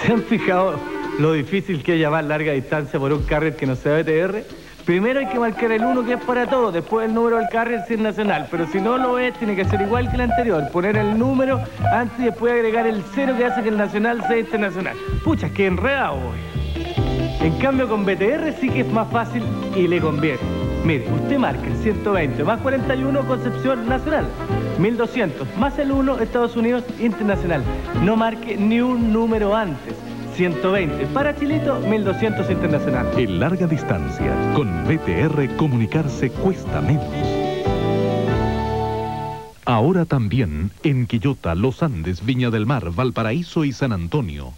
¿Se han fijado lo difícil que es llamar larga distancia por un carrier que no sea BTR? Primero hay que marcar el 1 que es para todo, después el número del carrier si es nacional, pero si no lo es, tiene que ser igual que el anterior, poner el número antes y después agregar el 0 que hace que el nacional sea internacional. Pucha, que enredado voy. En cambio con BTR sí que es más fácil y le conviene. Mire, usted marca el 120 más 41 Concepción Nacional, 1200 más el 1 Estados Unidos Internacional. No marque ni un número antes. 120 para Chilito, 1200 internacional. En larga distancia, con BTR comunicarse cuesta menos. Ahora también en Quillota, Los Andes, Viña del Mar, Valparaíso y San Antonio.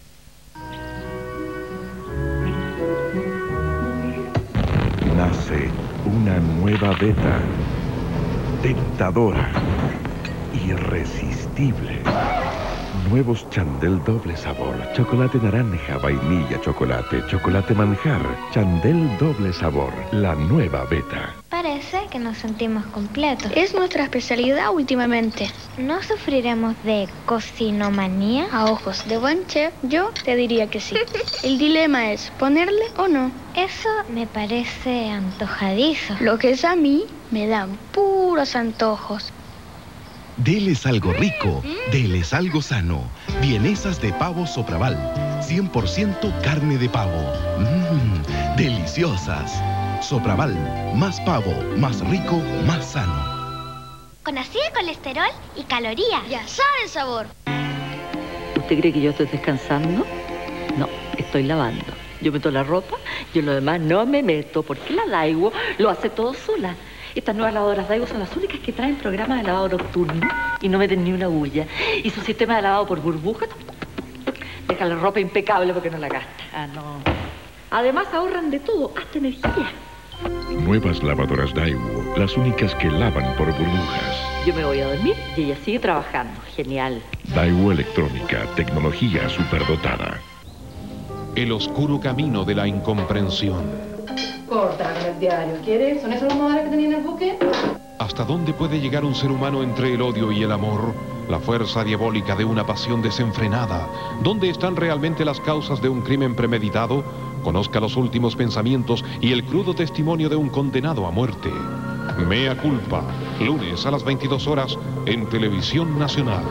Nace una nueva beta, tentadora, irresistible. Nuevos Chandel doble sabor, chocolate naranja, vainilla, chocolate manjar, Chandel doble sabor, la nueva beta. Parece que nos sentimos completos. Es nuestra especialidad últimamente. ¿No sufriremos de cocinomanía? A ojos de buen chef, yo te diría que sí. El dilema es ponerle o no. Eso me parece antojadizo. Lo que es a mí, me dan puros antojos. Deles algo rico, deles algo sano. Vienesas de pavo Sopraval, 100% carne de pavo. Deliciosas. Sopraval, más pavo, más rico, más sano. Con así de colesterol y calorías. Ya sabe el sabor. ¿Usted cree que yo estoy descansando? No, estoy lavando. Yo meto la ropa, yo lo demás no me meto, porque la Daiwo lo hace todo sola. Estas nuevas lavadoras Daiwo son las únicas que traen programas de lavado nocturno y no meten ni una bulla. Y su sistema de lavado por burbujas deja la ropa impecable porque no la gasta. Ah, no. Además ahorran de todo, hasta energía. Nuevas lavadoras Daiwo, las únicas que lavan por burbujas. Yo me voy a dormir y ella sigue trabajando. Genial. Daiwo Electrónica, tecnología superdotada. El oscuro camino de la incomprensión. Corta con el diario, ¿quieres? ¿Son esos los modales que tenía en el buque? ¿Hasta dónde puede llegar un ser humano entre el odio y el amor? La fuerza diabólica de una pasión desenfrenada. ¿Dónde están realmente las causas de un crimen premeditado? Conozca los últimos pensamientos y el crudo testimonio de un condenado a muerte. Mea culpa, lunes a las 22 horas en Televisión Nacional.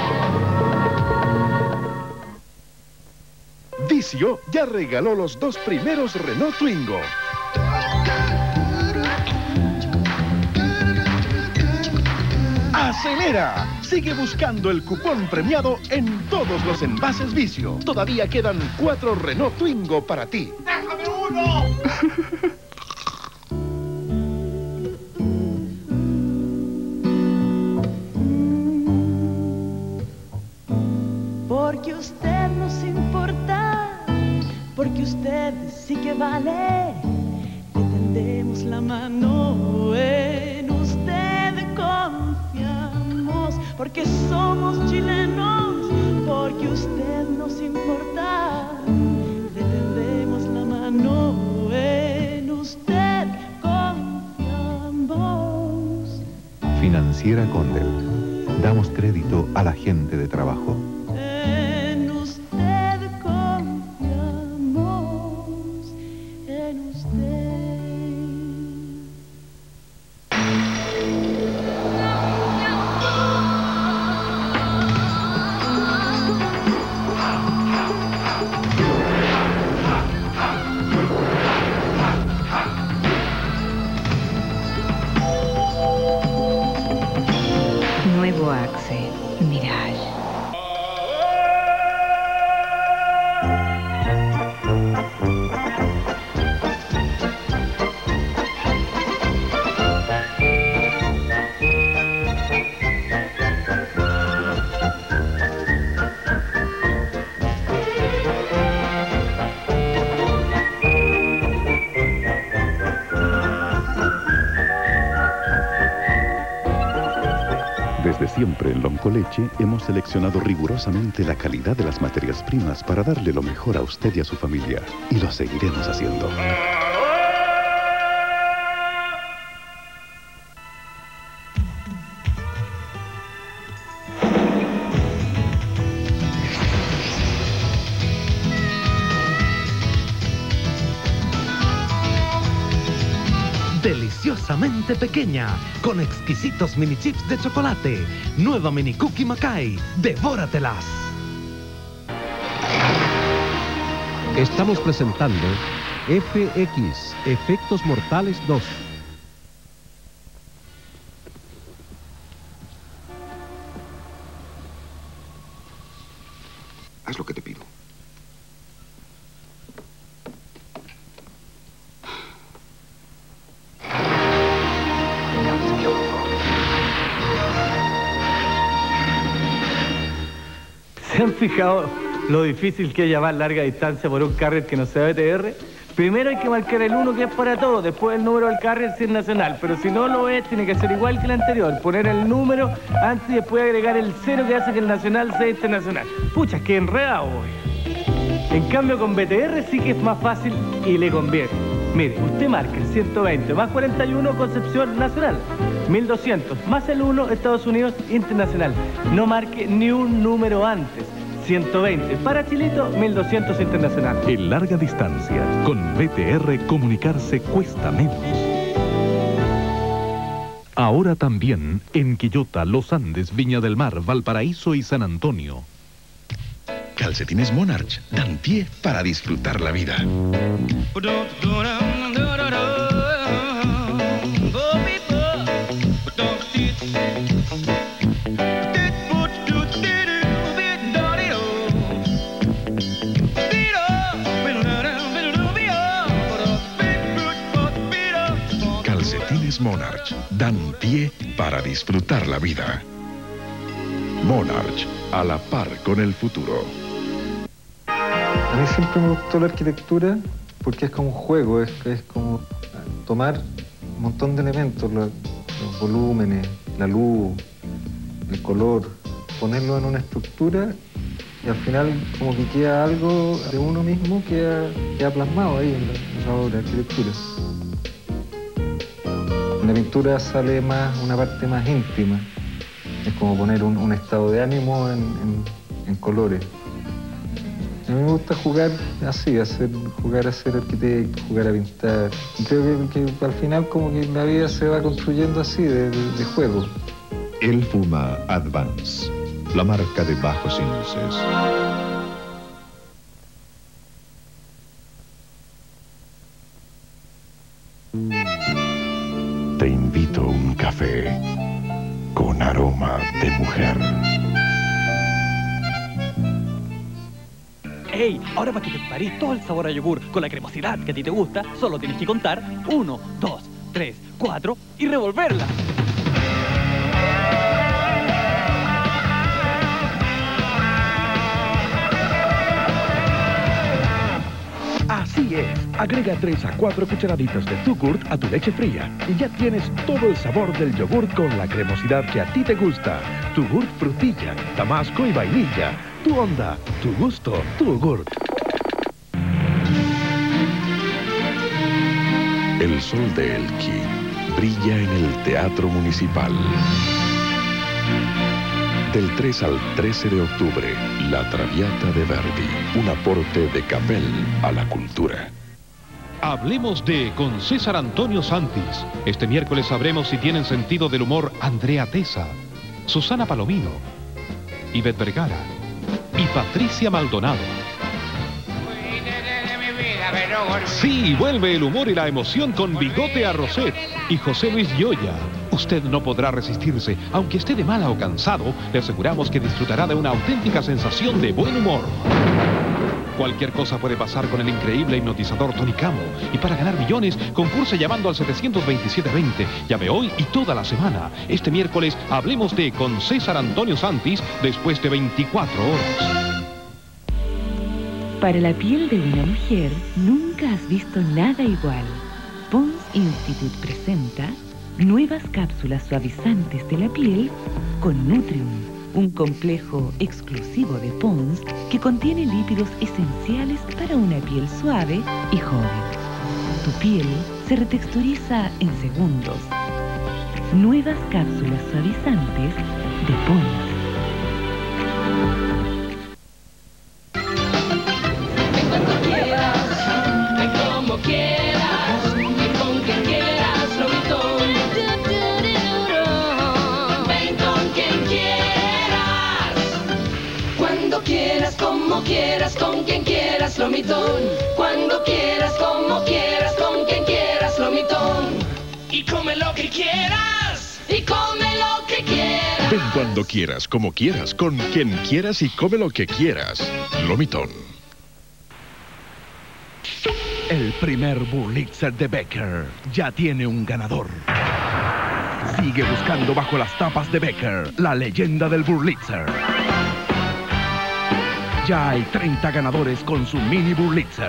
Vicio ya regaló los 2 primeros Renault Twingo. ¡Acelera! Sigue buscando el cupón premiado en todos los envases Vicio. Todavía quedan 4 Renault Twingo para ti. ¡Déjame uno! Porque usted nos importa, porque usted sí que vale. Le tendemos la mano, en usted confiamos, porque somos chilenos, porque usted nos importa. Le tendemos la mano, en usted confiamos. Financiera Condel. Damos crédito a la gente de trabajo. En usted confiamos, en usted. Nuevo Axe, Mirage. Desde siempre en Loncoleche hemos seleccionado rigurosamente la calidad de las materias primas para darle lo mejor a usted y a su familia. Y lo seguiremos haciendo. deliciosamente pequeña, con exquisitos mini chips de chocolate. Nueva mini cookie Macay, devóratelas. Estamos presentando FX, Efectos Mortales 2. Haz lo que te pido. ¿Se han fijado lo difícil que es llamar larga distancia por un carrier que no sea BTR? Primero hay que marcar el 1 que es para todo, después el número del carrier si es nacional, pero si no lo es, tiene que ser igual que el anterior, poner el número antes y después agregar el 0 que hace que el nacional sea internacional. Pucha, que enredado voy. En cambio con BTR sí que es más fácil y le conviene. Mire, usted marca el 120 más 41 Concepción Nacional, 1200 más el 1 Estados Unidos Internacional. No marque ni un número antes. 120 para Chilito, 1200 internacional. En larga distancia, con BTR comunicarse cuesta menos. Ahora también en Quillota, Los Andes, Viña del Mar, Valparaíso y San Antonio. Calcetines Monarch dan pie para disfrutar la vida. Calcetines Monarch dan pie para disfrutar la vida. Monarch, a la par con el futuro. A mí siempre me gustó la arquitectura porque es como un juego, es como tomar un montón de elementos, los volúmenes, la luz, el color, ponerlo en una estructura y al final como que queda algo de uno mismo queda plasmado ahí en la obra de arquitectura. En la pintura sale más una parte más íntima, es como poner un estado de ánimo en colores. A mí me gusta jugar así, jugar a ser arquitecto, jugar a pintar. Y creo que al final como que la vida se va construyendo así, de juego. Él fuma Advance, la marca de bajos índices. Te invito a un café con aroma de mujer. ¡Ey! Ahora para que te parís todo el sabor a yogur con la cremosidad que a ti te gusta, solo tienes que contar 1, 2, 3, 4 y revolverla. Así es, agrega 3 a 4 cucharaditas de Tugurt a tu leche fría y ya tienes todo el sabor del yogur con la cremosidad que a ti te gusta. Tugurt frutilla, damasco y vainilla. Tu onda, tu gusto, Tugurt. El sol de Elqui brilla en el Teatro Municipal. Del 3 al 13 de octubre, La Traviata de Verdi, un aporte de Capel a la cultura. Hablemos de con César Antonio Santis. Este miércoles sabremos si tienen sentido del humor Andrea Tesa, Susana Palomino, Ivette Vergara y Patricia Maldonado. Sí, vuelve el humor y la emoción con Bigote Arroset y José Luis Gioia. Usted no podrá resistirse, aunque esté de mala o cansado, le aseguramos que disfrutará de una auténtica sensación de buen humor. Cualquier cosa puede pasar con el increíble hipnotizador Tony Camo. Y para ganar millones, concurse llamando al 727-20. Llame hoy y toda la semana. Este miércoles hablemos de con César Antonio Santis después de 24 horas. Para la piel de una mujer, nunca has visto nada igual. Pond's Institute presenta nuevas cápsulas suavizantes de la piel con Nutrium, un complejo exclusivo de Pond's que contiene lípidos esenciales para una piel suave y joven. Tu piel se retexturiza en segundos. Nuevas cápsulas suavizantes de Pond's. Ven como quieras, ven con quien quieras, quieras, Lomitón. Cuando quieras, como quieras, con quien quieras, Lomitón. Y come lo que quieras. Y come lo que quieras. Ven cuando quieras, como quieras, con quien quieras y come lo que quieras. Lomitón. El primer Wurlitzer de Becker ya tiene un ganador. Sigue buscando bajo las tapas de Becker, la leyenda del Wurlitzer. Ya hay 30 ganadores con su mini Wurlitzer.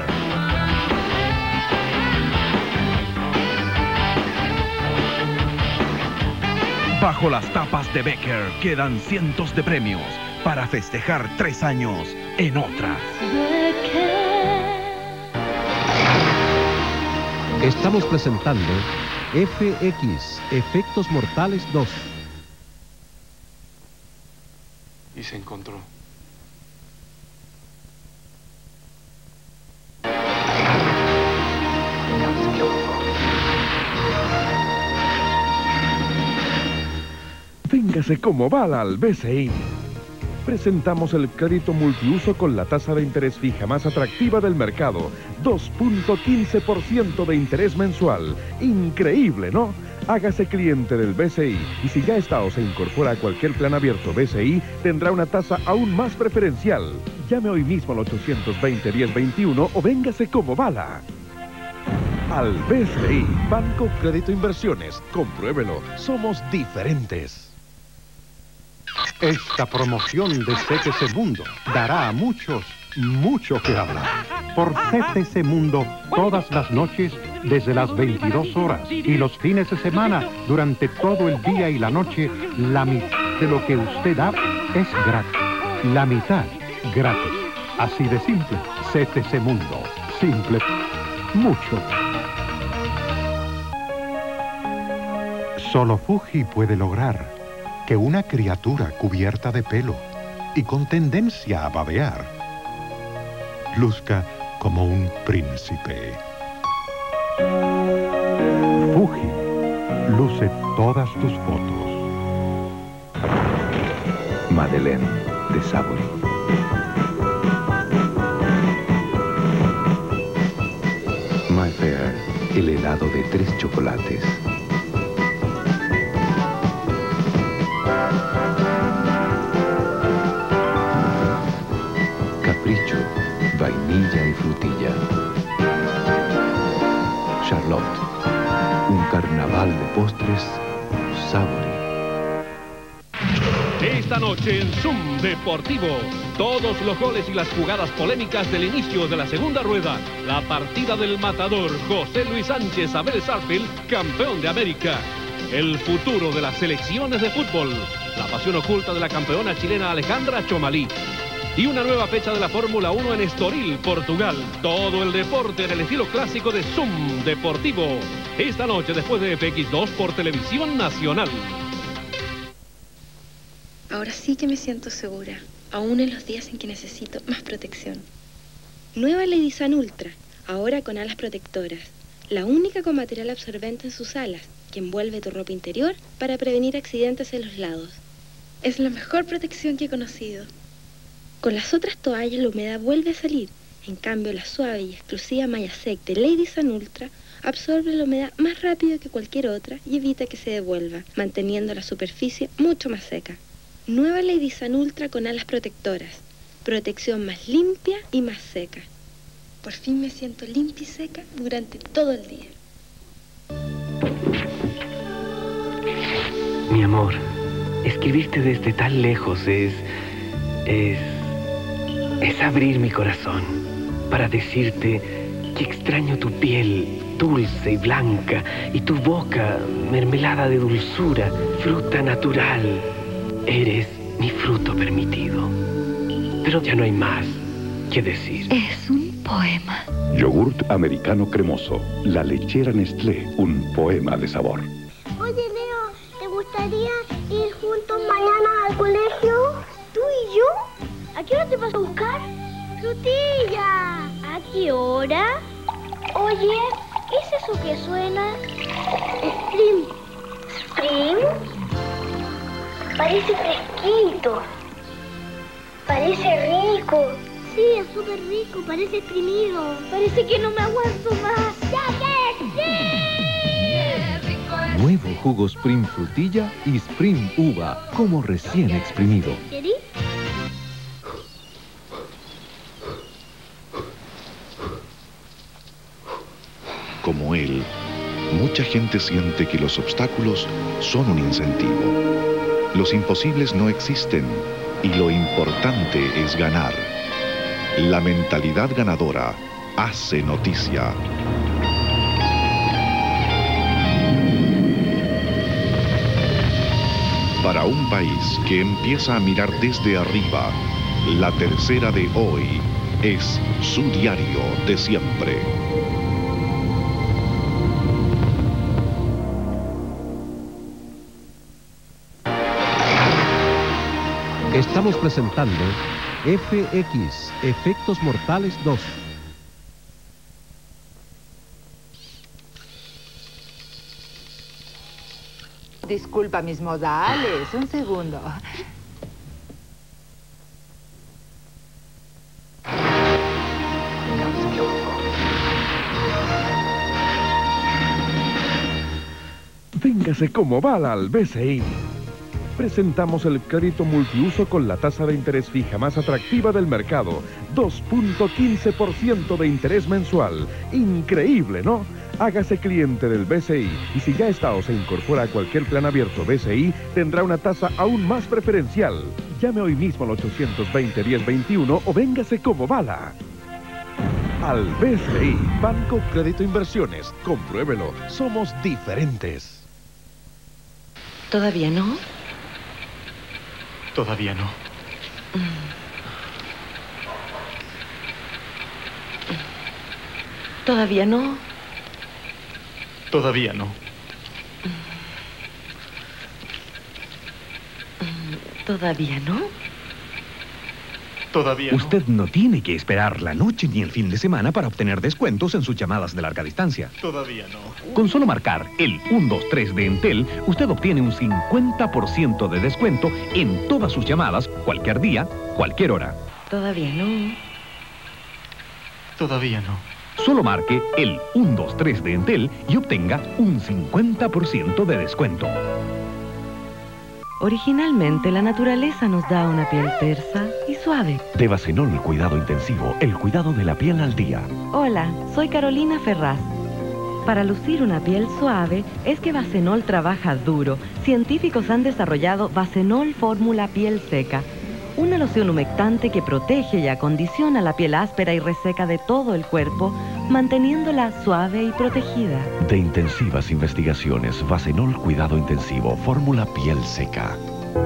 Bajo las tapas de Becker quedan cientos de premios para festejar 3 años en otras. Estamos presentando FX, Efectos Mortales 2. Y se encontró. Véngase como bala al BCI. Presentamos el crédito multiuso con la tasa de interés fija más atractiva del mercado. 2.15% de interés mensual. Increíble, ¿no? Hágase cliente del BCI y si ya está o se incorpora a cualquier plan abierto BCI, tendrá una tasa aún más preferencial. Llame hoy mismo al 820-1021 o véngase como bala. Al BCI, Banco Crédito Inversiones. Compruébelo, somos diferentes. Esta promoción de CTC Mundo dará a muchos mucho que hablar. Por CTC Mundo, todas las noches desde las 22 horas y los fines de semana, durante todo el día y la noche, la mitad de lo que usted da es gratis. La mitad gratis. Así de simple. CTC Mundo. Simple. Mucho. Solo Fuji puede lograr que una criatura cubierta de pelo y con tendencia a babear luzca como un príncipe. Fuji luce todas tus fotos. Madeleine de Savory. My Fair, el helado de 3 chocolates. Capricho, vainilla y frutilla. Charlotte, un carnaval de postres. Savory. Esta noche en Zoom Deportivo, todos los goles y las jugadas polémicas del inicio de la segunda rueda. La partida del matador José Luis Sánchez Abel Sarfield, campeón de América. El futuro de las selecciones de fútbol. La pasión oculta de la campeona chilena Alejandra Chomalí. Y una nueva fecha de la Fórmula 1 en Estoril, Portugal. Todo el deporte en el estilo clásico de Zoom Deportivo. Esta noche después de FX2 por Televisión Nacional. Ahora sí que me siento segura, aún en los días en que necesito más protección. Nueva Lady Sun Ultra, ahora con alas protectoras. La única con material absorbente en sus alas, que envuelve tu ropa interior para prevenir accidentes en los lados. Es la mejor protección que he conocido. Con las otras toallas la humedad vuelve a salir. En cambio, la suave y exclusiva malla sec de Lady Sun Ultra absorbe la humedad más rápido que cualquier otra y evita que se devuelva, manteniendo la superficie mucho más seca. Nueva Lady Sun Ultra con alas protectoras. Protección más limpia y más seca. Por fin me siento limpia y seca durante todo el día. Mi amor, escribirte desde tan lejos es abrir mi corazón para decirte que extraño tu piel dulce y blanca y tu boca mermelada de dulzura, fruta natural. Eres mi fruto permitido. Pero ya no hay más que decir. Es un poema. Yogurt americano cremoso. La lechera Nestlé. Un poema de sabor. Oye, Leo, ¿te gustaría ir juntos mañana al colegio? ¿Tú y yo? ¿A qué hora te vas a buscar? ¡Frutilla! ¿A qué hora? Oye, ¿qué es eso que suena? Stream. ¿Stream? Parece fresquito. Parece rico. Sí, es súper rico, parece exprimido. Parece que no me aguanto más. ¡Ya que sí! Nuevo jugo Spring Frutilla y Spring Uva, como recién exprimido. ¿Querí? Como él, mucha gente siente que los obstáculos son un incentivo. Los imposibles no existen y lo importante es ganar. La mentalidad ganadora hace noticia. Para un país que empieza a mirar desde arriba, la tercera de hoy es su diario de siempre. Estamos presentando FX, Efectos Mortales 2. Disculpa mis modales, un segundo. Véngase como bala al BCI. Presentamos el crédito multiuso con la tasa de interés fija más atractiva del mercado. 2.15% de interés mensual. Increíble, ¿no? Hágase cliente del BCI y si ya está o se incorpora a cualquier plan abierto BCI, tendrá una tasa aún más preferencial. Llame hoy mismo al 820-1021 o véngase como bala. Al BCI, Banco Crédito Inversiones. Compruébelo, somos diferentes. ¿Todavía no? Todavía no. ¿Todavía no? Todavía no. ¿Todavía no? Todavía no. Usted no tiene que esperar la noche ni el fin de semana para obtener descuentos en sus llamadas de larga distancia. Todavía no. Con solo marcar el 123 de Entel, usted obtiene un 50% de descuento en todas sus llamadas, cualquier día, cualquier hora. Todavía no. Todavía no. Solo marque el 123 de Entel y obtenga un 50% de descuento. Originalmente, la naturaleza nos da una piel tersa y suave. De Bacenol Cuidado Intensivo, el cuidado de la piel al día. Hola, soy Carolina Ferraz. Para lucir una piel suave, es que Bacenol trabaja duro. Científicos han desarrollado Bacenol Fórmula Piel Seca. Una loción humectante que protege y acondiciona la piel áspera y reseca de todo el cuerpo, manteniéndola suave y protegida. De intensivas investigaciones, Bacenol Cuidado Intensivo, fórmula piel seca.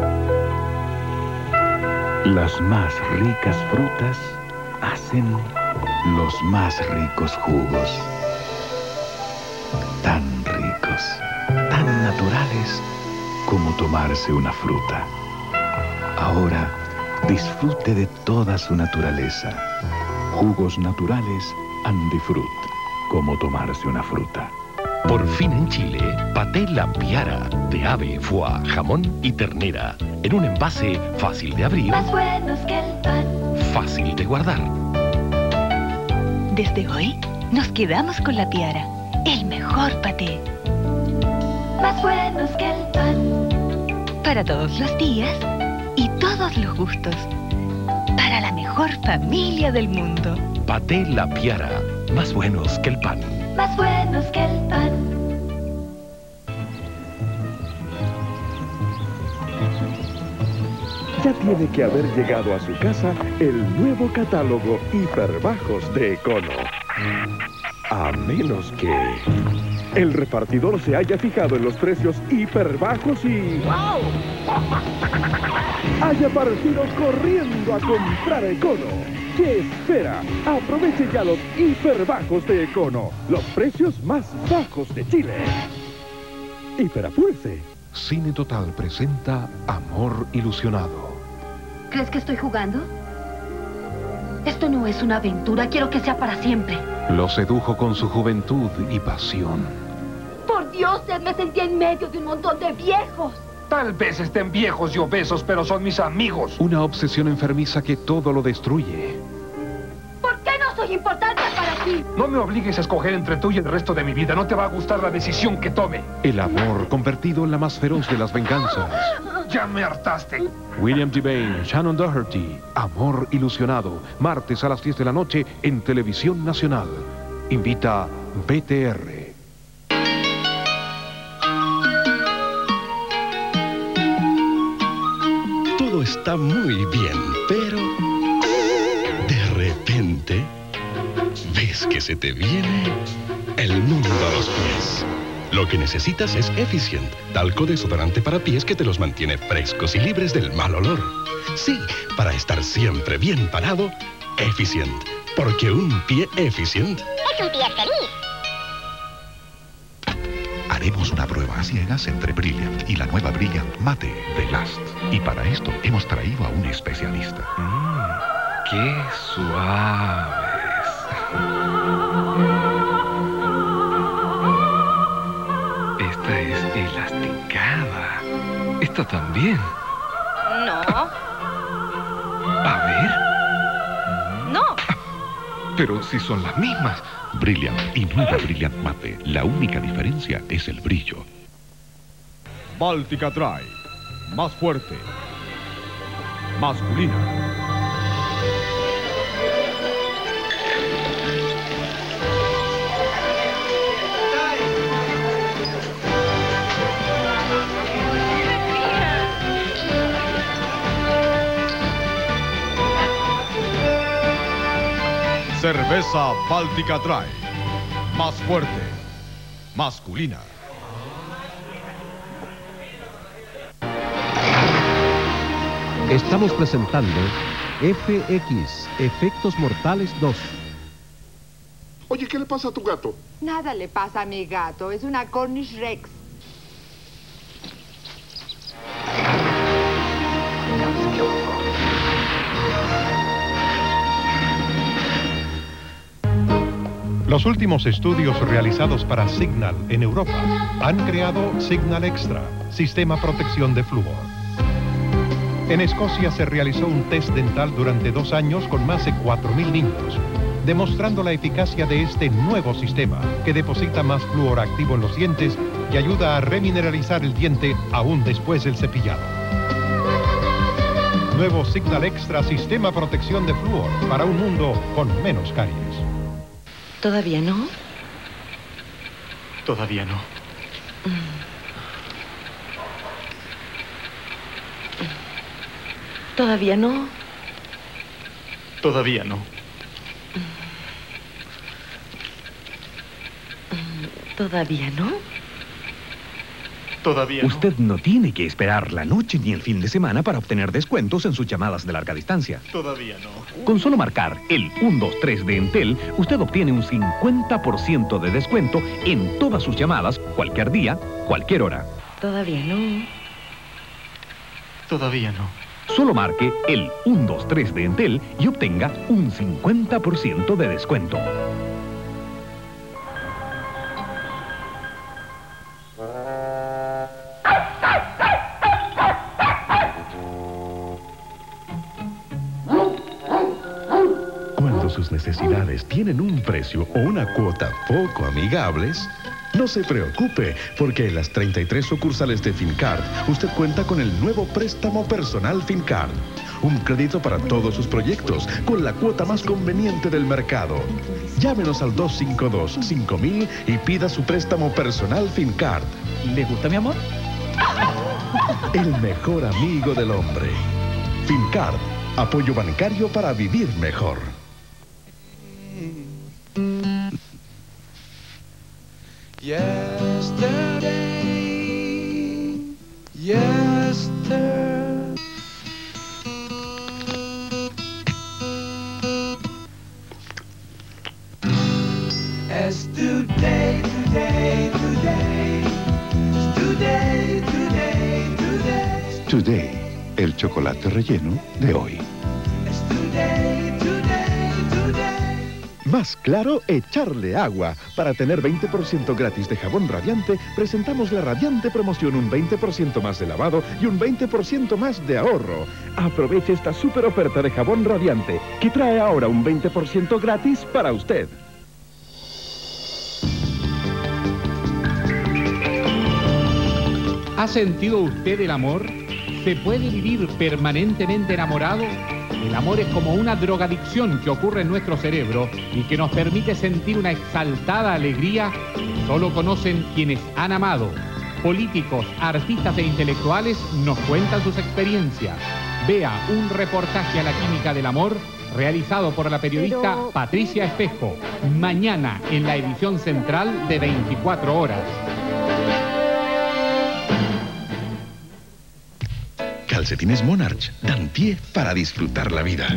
Las más ricas frutas hacen los más ricos jugos. Tan ricos, tan naturales como tomarse una fruta. Ahora, disfrute de toda su naturaleza. Jugos naturales Andifrut, como tomarse una fruta. Por fin en Chile, paté La Piara, de ave, foie, jamón y ternera, en un envase fácil de abrir, Más buenos que el pan. fácil de guardar. Desde hoy, nos quedamos con La Piara, el mejor paté. Más buenos que el pan. Para todos los días y todos los gustos. Para la mejor familia del mundo. Paté La Piara, más buenos que el pan. Más buenos que el pan. Ya tiene que haber llegado a su casa el nuevo catálogo Hiperbajos de Econo. A menos que el repartidor se haya fijado en los precios hiperbajos y haya partido corriendo a comprar Econo. ¿Qué espera? Aproveche ya los hiperbajos de Econo, los precios más bajos de Chile. Hiperapúrese. Cine Total presenta Amor Ilusionado. ¿Crees que estoy jugando? Esto no es una aventura, quiero que sea para siempre. Lo sedujo con su juventud y pasión. Por Dios, me sentía en medio de un montón de viejos. Tal vez estén viejos y obesos, pero son mis amigos. Una obsesión enfermiza que todo lo destruye. soy importante para ti. No me obligues a escoger entre tú y el resto de mi vida. No te va a gustar la decisión que tome. El amor convertido en la más feroz de las venganzas. Ya me hartaste. William Devane, Shannon Doherty, Amor ilusionado. Martes a las 10 de la noche en Televisión Nacional. Invita BTR. Todo está muy bien, pero de repente ves que se te viene el mundo a los pies. Lo que necesitas es Efficient, talco desodorante para pies que te los mantiene frescos y libres del mal olor. Sí, para estar siempre bien parado, Efficient, porque un pie Efficient Es un pie feliz. Haremos una prueba a ciegas entre Brilliant y la nueva Brilliant Mate de Last. Y para esto hemos traído a un especialista. ¡Qué suaves! Esta es elasticada. Esta también. No. A ver. No. Pero si son las mismas. Brilliant y nueva Brilliant Mate. La única diferencia es el brillo. Báltica Dry. Más fuerte. Masculina. Cerveza Báltica Dry. Más fuerte. Masculina. Estamos presentando FX, Efectos Mortales 2. Oye, ¿qué le pasa a tu gato? Nada le pasa a mi gato. Es una Cornish Rex. Los últimos estudios realizados para Signal en Europa han creado Signal Extra, sistema protección de flúor. En Escocia se realizó un test dental durante 2 años con más de 4.000 niños, demostrando la eficacia de este nuevo sistema que deposita más flúor activo en los dientes y ayuda a remineralizar el diente aún después del cepillado. Nuevo Signal Extra, sistema protección de flúor para un mundo con menos caries. ¿Todavía no? Todavía no. ¿Todavía no? Todavía no. ¿Todavía no? Todavía no. Usted no tiene que esperar la noche ni el fin de semana para obtener descuentos en sus llamadas de larga distancia. Todavía no. Con solo marcar el 123 de Entel, usted obtiene un 50% de descuento en todas sus llamadas, cualquier día, cualquier hora. Todavía no. Todavía no. Solo marque el 123 de Entel y obtenga un 50% de descuento. Cuando sus necesidades tienen un precio o una cuota poco amigables, no se preocupe, porque en las 33 sucursales de Fincard usted cuenta con el nuevo préstamo personal Fincard. Un crédito para todos sus proyectos, con la cuota más conveniente del mercado. Llámenos al 252-5000 y pida su préstamo personal Fincard. ¿Le gusta mi amor? El mejor amigo del hombre. Fincard, apoyo bancario para vivir mejor. Today, el chocolate relleno de hoy. Más claro, echarle agua. Para tener 20% gratis de jabón radiante, presentamos la radiante promoción, un 20% más de lavado y un 20% más de ahorro. Aproveche esta super oferta de jabón radiante, que trae ahora un 20% gratis para usted. ¿Ha sentido usted el amor? ¿Se puede vivir permanentemente enamorado? El amor es como una drogadicción que ocurre en nuestro cerebro y que nos permite sentir una exaltada alegría que solo conocen quienes han amado. Políticos, artistas e intelectuales nos cuentan sus experiencias. Vea un reportaje a la química del amor realizado por la periodista Patricia Espejo, mañana en la edición central de 24 horas. Calcetines Monarch dan pie para disfrutar la vida.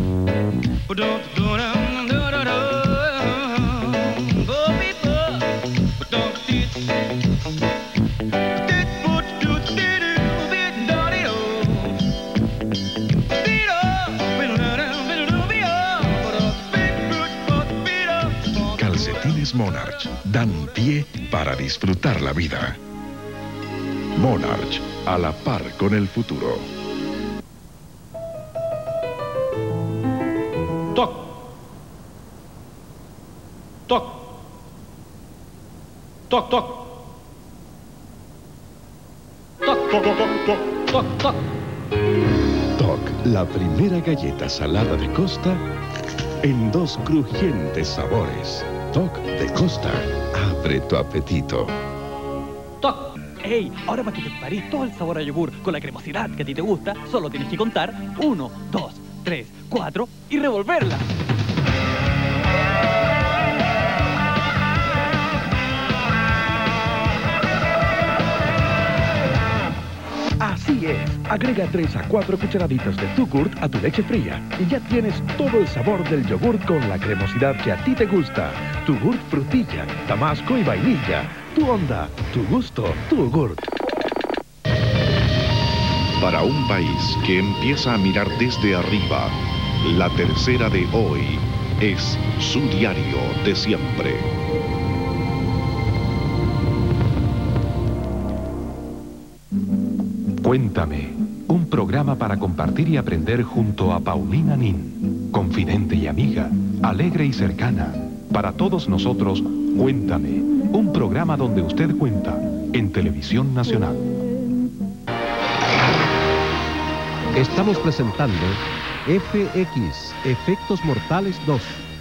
Calcetines Monarch dan pie para disfrutar la vida. Monarch, a la par con el futuro. Toc. Toc. Toc, toc. Toc, toc, toc, toc, toc, toc. Toc, la primera galleta salada de Costa en 2 crujientes sabores. Toc de Costa, abre tu apetito. Toc. ¡Ey! Ahora para que te parís todo el sabor a yogur con la cremosidad que a ti te gusta, solo tienes que contar 1, 2, 3, 4 y revolverla. Así es, agrega 3 a 4 cucharaditas de Tugurt a tu leche fría y ya tienes todo el sabor del yogur con la cremosidad que a ti te gusta. Tugurt frutilla, damasco y vainilla. Tu onda, tu gusto, Tugurt. Para un país que empieza a mirar desde arriba, La Tercera de hoy es su diario de siempre. Cuéntame, un programa para compartir y aprender junto a Paulina Nin, confidente y amiga, alegre y cercana. Para todos nosotros, Cuéntame, un programa donde usted cuenta en Televisión Nacional. Estamos presentando FX, Efectos Mortales 2.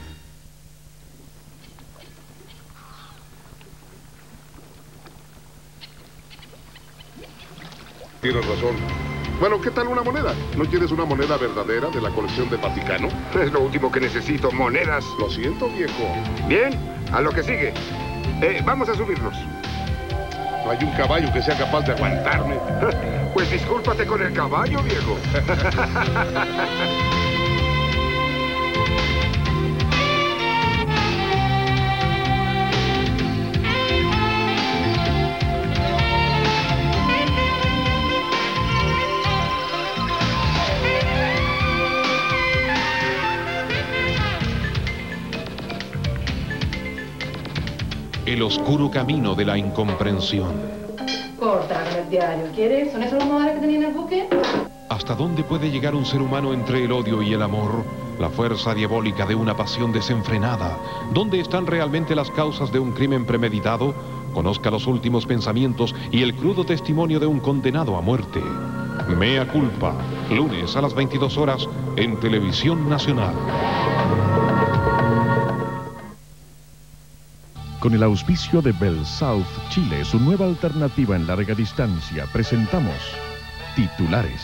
Tienes razón. Bueno, ¿qué tal una moneda? ¿No quieres una moneda verdadera de la colección del Vaticano? Es lo último que necesito, monedas. Lo siento, viejo. Bien, a lo que sigue. Vamos a subirnos. No hay un caballo que sea capaz de aguantarme. Pues discúlpate con el caballo, viejo. El oscuro camino de la incomprensión. Corta con el diario, ¿quieres? ¿Son esos los modales que tenía en el buque? ¿Hasta dónde puede llegar un ser humano entre el odio y el amor? La fuerza diabólica de una pasión desenfrenada. ¿Dónde están realmente las causas de un crimen premeditado? Conozca los últimos pensamientos y el crudo testimonio de un condenado a muerte. Mea culpa, lunes a las 22 horas en Televisión Nacional. Con el auspicio de Bell South Chile, su nueva alternativa en larga distancia, presentamos Titulares.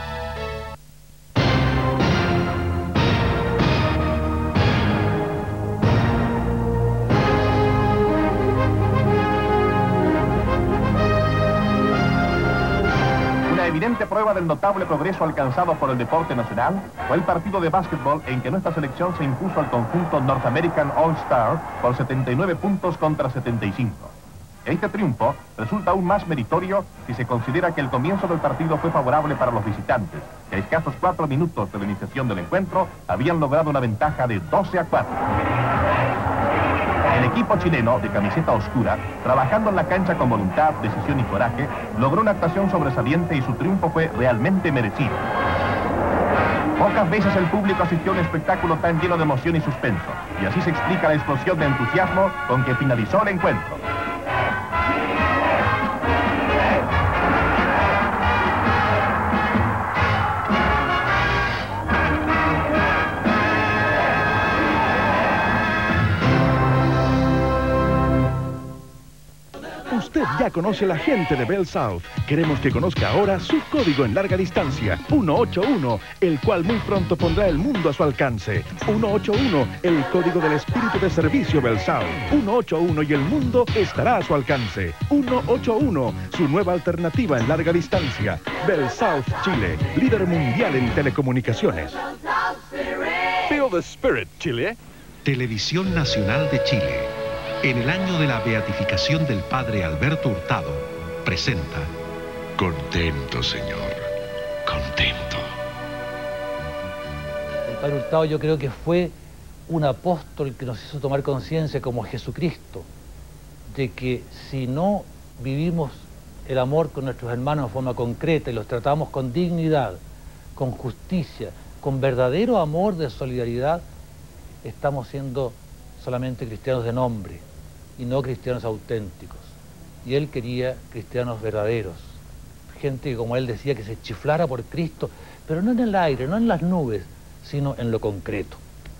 Evidente prueba del notable progreso alcanzado por el deporte nacional fue el partido de básquetbol en que nuestra selección se impuso al conjunto North American All-Star por 79 puntos contra 75. Este triunfo resulta aún más meritorio si se considera que el comienzo del partido fue favorable para los visitantes, que a escasos 4 minutos de la iniciación del encuentro habían logrado una ventaja de 12-4. equipo chileno, de camiseta oscura, trabajando en la cancha con voluntad, decisión y coraje, logró una actuación sobresaliente y su triunfo fue realmente merecido. Pocas veces el público asistió a un espectáculo tan lleno de emoción y suspenso, y así se explica la explosión de entusiasmo con que finalizó el encuentro. Usted ya conoce a la gente de Bell South. Queremos que conozca ahora su código en larga distancia, 181, el cual muy pronto pondrá el mundo a su alcance. 181, el código del espíritu de servicio Bell South. 181 y el mundo estará a su alcance. 181, su nueva alternativa en larga distancia. Bell South Chile, líder mundial en telecomunicaciones. Feel the spirit, Chile. Televisión Nacional de Chile, en el año de la beatificación del padre Alberto Hurtado, presenta Contento, Señor, contento. El padre Hurtado yo creo que fue un apóstol que nos hizo tomar conciencia como Jesucristo, de que si no vivimos el amor con nuestros hermanos de forma concreta y los tratamos con dignidad, con justicia, con verdadero amor de solidaridad, estamos siendo solamente cristianos de nombre y no cristianos auténticos. Y él quería cristianos verdaderos, gente que, como él decía, que se chiflara por Cristo, pero no en el aire, no en las nubes, sino en lo concreto.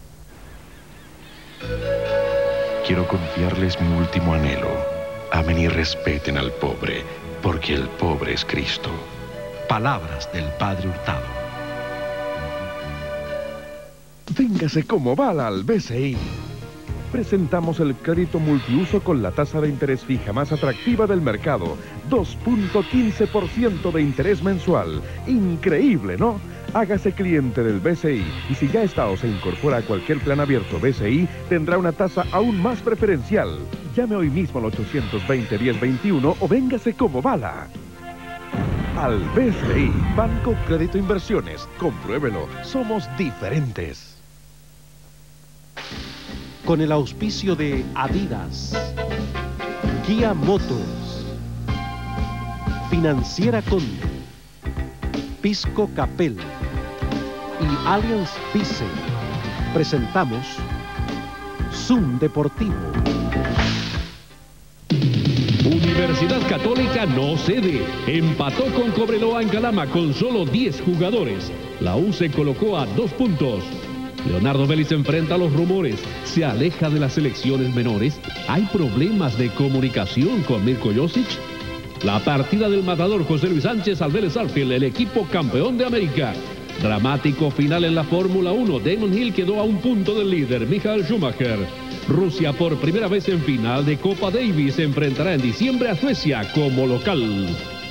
Quiero confiarles mi último anhelo. Amen y respeten al pobre, porque el pobre es Cristo. Palabras del padre Hurtado. Véngase como bala al BCI. Presentamos el crédito multiuso con la tasa de interés fija más atractiva del mercado, 2.15% de interés mensual. Increíble, ¿no? Hágase cliente del BCI y si ya está o se incorpora a cualquier plan abierto BCI, tendrá una tasa aún más preferencial. Llame hoy mismo al 820-1021 o véngase como bala. Al BCI, Banco Crédito Inversiones. Compruébelo, somos diferentes. Con el auspicio de Adidas, Kia Motors, Financiera Conde, Pisco Capel y Allianz Pise, presentamos Zoom Deportivo. Universidad Católica no cede. Empató con Cobreloa en Calama con solo 10 jugadores. La U se colocó a 2 puntos. Leonardo Vélez enfrenta a los rumores, se aleja de las selecciones menores, ¿hay problemas de comunicación con Mirko Josic? La partida del matador José Luis Sánchez al Vélez Sarsfield, el equipo campeón de América. Dramático final en la Fórmula 1, Damon Hill quedó a 1 punto del líder, Michael Schumacher. Rusia por primera vez en final de Copa Davis se enfrentará en diciembre a Suecia como local.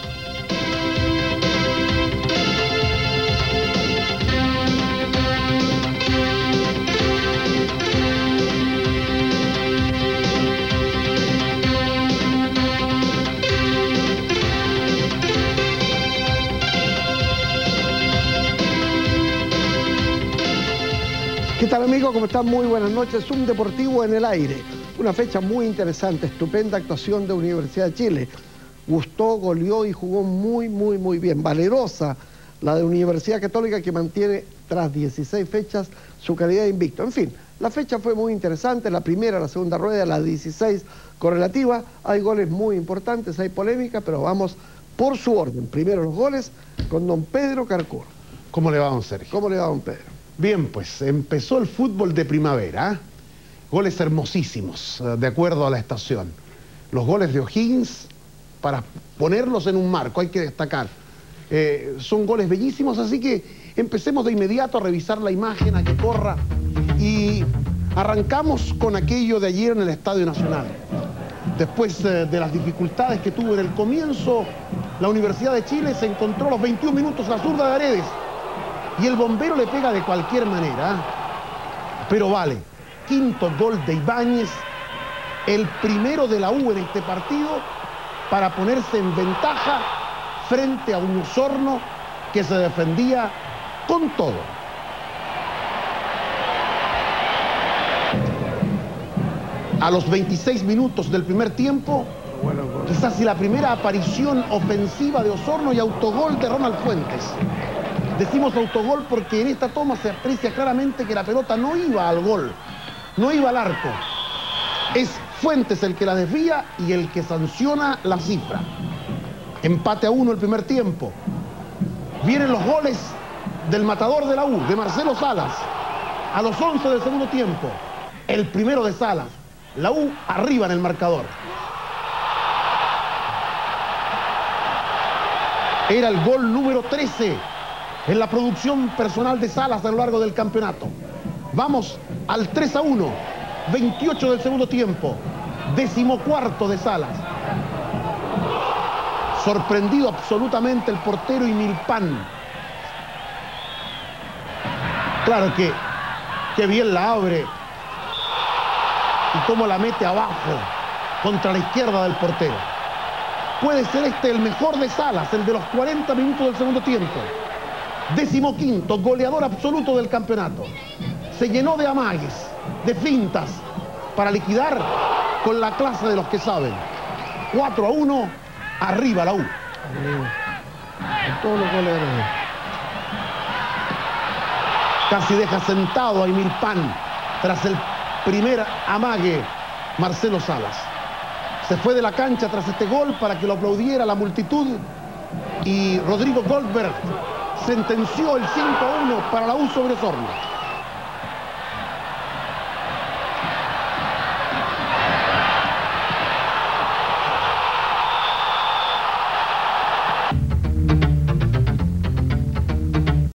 ¿Qué tal, amigos? ¿Cómo están? Muy buenas noches. Zoom Deportivo en el aire. Una fecha muy interesante, estupenda actuación de Universidad de Chile. Gustó, goleó y jugó muy bien. Valerosa la de Universidad Católica, que mantiene tras 16 fechas su calidad de invicto. En fin, la fecha fue muy interesante, la primera, la segunda rueda, la 16 correlativa. Hay goles muy importantes, hay polémica, pero vamos por su orden. Primero los goles con don Pedro Carcur. ¿Cómo le va, don Sergio? ¿Cómo le va, don Pedro? Bien, pues empezó el fútbol de primavera. Goles hermosísimos, de acuerdo a la estación. Los goles de O'Higgins, para ponerlos en un marco, hay que destacar. Son goles bellísimos, así que empecemos de inmediato a revisar la imagen, a que corra. Y arrancamos con aquello de ayer en el Estadio Nacional. Después de las dificultades que tuvo en el comienzo, la Universidad de Chile se encontró los 21 minutos la zurda de Aredes. Y el bombero le pega de cualquier manera, pero vale. Quinto gol de Ibáñez, el primero de la U en este partido, para ponerse en ventaja frente a un Osorno que se defendía con todo. a los 26 minutos del primer tiempo, quizás si la primera aparición ofensiva de Osorno y autogol de Ronald Fuentes. Decimos autogol porque en esta toma se aprecia claramente que la pelota no iba al gol, no iba al arco. Es Fuentes el que la desvía y el que sanciona la cifra. Empate a 1 el primer tiempo. Vienen los goles del matador de la U, de Marcelo Salas, a los 11 del segundo tiempo. El primero de Salas. La U arriba en el marcador. Era el gol número 13 en la producción personal de Salas a lo largo del campeonato. Vamos al 3-1, 28 del segundo tiempo, 14º de Salas. Sorprendido absolutamente el portero Imilpan. Claro que bien la abre y cómo la mete abajo contra la izquierda del portero. Puede ser este el mejor de Salas, el de los 40 minutos del segundo tiempo. 15º, goleador absoluto del campeonato. Se llenó de amagues, de fintas, para liquidar con la clase de los que saben. 4-1, arriba la U. Todos los goles. Casi deja sentado a Imilpan tras el primer amague Marcelo Salas. Se fue de la cancha tras este gol para que lo aplaudiera la multitud y Rodrigo Goldberg sentenció el 5-1 para la U sobre Osorno.